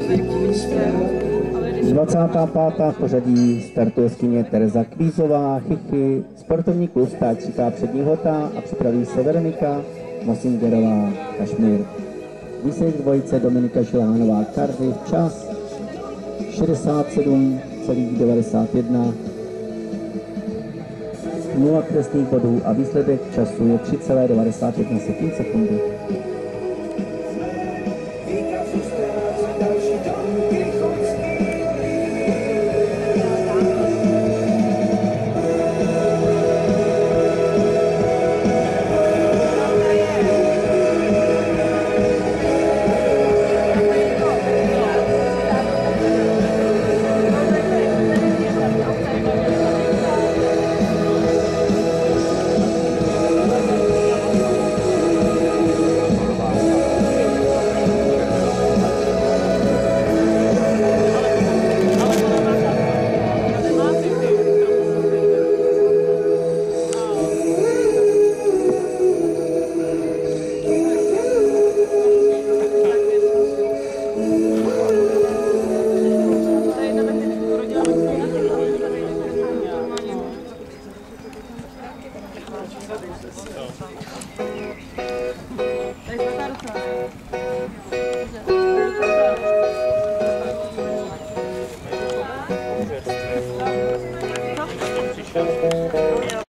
25. v pořadí startuje jeskyně Tereza Kvízová, Chichy, sportovní klub Stáčíka Přední Hota a připraví se Veronika Mosingerová, Kašmír. Výsledek dvojice Dominika Žilánová, Cardiff, čas 67,91, 0 trestných bodů a výsledek času je 3,91 sekundy.